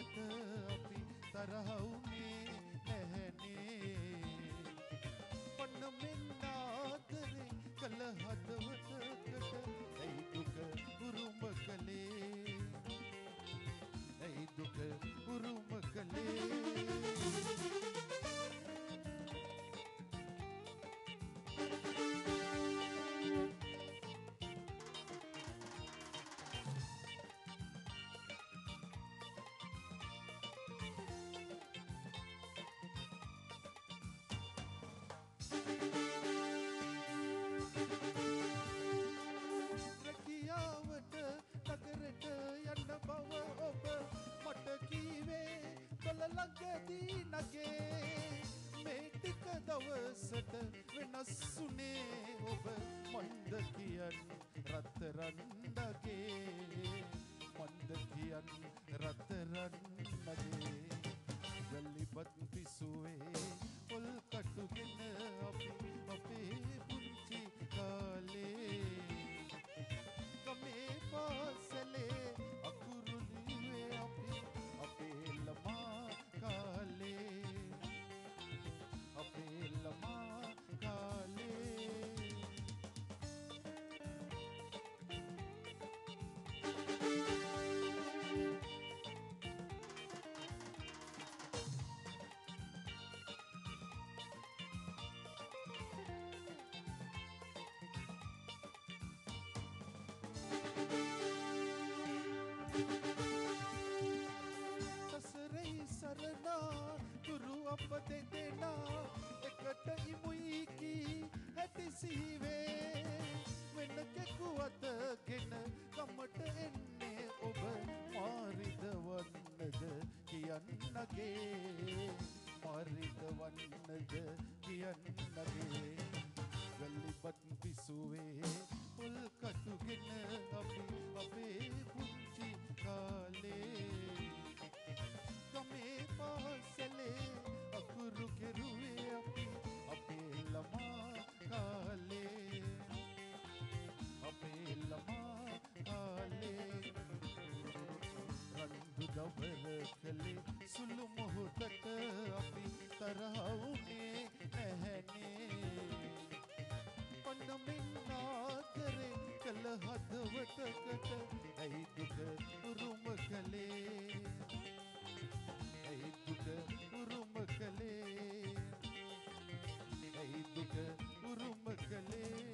හදවත අපි තරහුනේ නැහැනේ පන්න මෙන්නාතරේ කළ හදවතකට ඇයි දුක උරුම කළේ ඇයි දුක උරුම කළේ ළඟදී නගේ මේ ටික දවසට වෙනස්ුනේ ඔබ මන්ද කියන් රත්තරන්ඩගේ මන්ද කියන් රත්තරන්ඩගේ ගල්ලිපත් පිසුවේ පොල් කටුගෙන අපි අපේ පුංචි කාලේ ගමේ පාසලේ අකුරු ලිව්වේ අපි අපේ ළමා කාලේ අපේ ළමා කාලේ සරණා තුරු අප දෙදෙනා එකට ඉමුයි කී හැටි සීවේ වෙන කෙකුවතගෙන ගමට එන්නේ ඔබ මාරිද වන්නද කියන්නගේ මාරිද වන්නද කියන්නගේ ගල්ලිපත් පිසුවේ පොල් කටුගෙන අපි අපේ පුංචි කාලේ ගමේ පාසලේ අකුරු කෙරුවේ අපි අපේ ළමා කාලේ අපේ ළමා කාලේ රන්දු දවර කලේ සුළු මොහොතක අපි තරහ වුණේ නැහැනේ පන්නමින් ආදරේ කළ හදවතකට ඇයි දුක උරුම කළේ ඇයි දුක උරුම කළේ ඇයි දුක උරුම කළේ